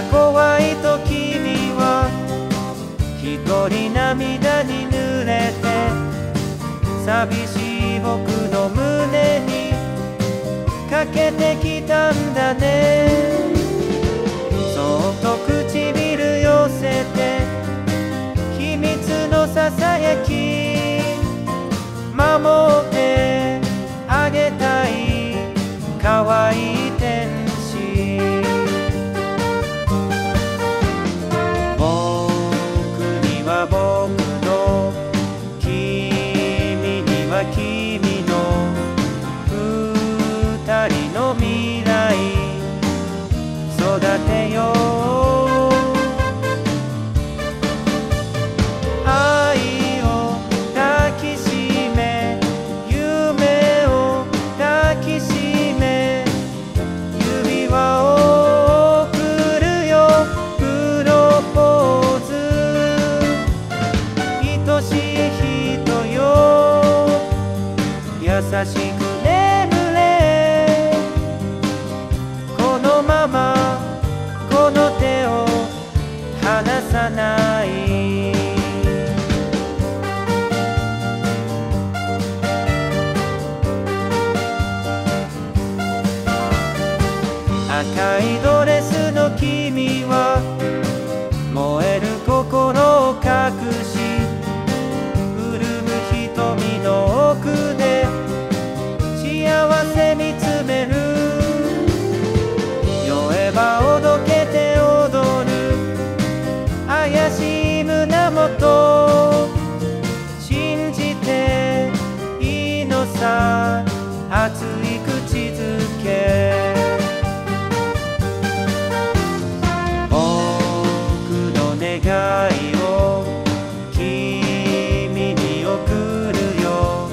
怖いと君は一人涙に濡れて寂しい僕の胸にかけてきたんだね。そっと唇寄せて秘密のささやき守ってあげたい可愛い天使。僕には僕の君には君の二人の未来育てよう。愛を抱きしめ夢を抱きしめ指輪を贈るよプロポーズ。愛しい人よ優しく眠れ。このままこの手を離さない。赤いドレスの君は燃える心を隠し潤む瞳の奥で幸せ見つめる。酔えばおどけて踊る怪しい胸元信じていいのさ熱い口づけ。願いを君に贈るよ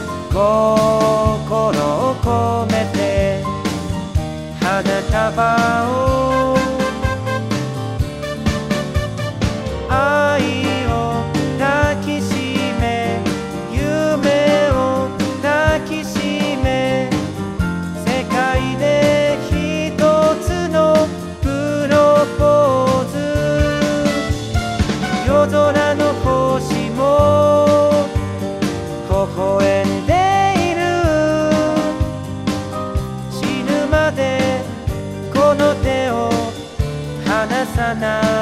心を込めて花束を。愛を抱きしめ夢を抱きしめ世界で一つのプロポーズ。夜空の星も微笑んでいる。死ぬまでこの手を離さない。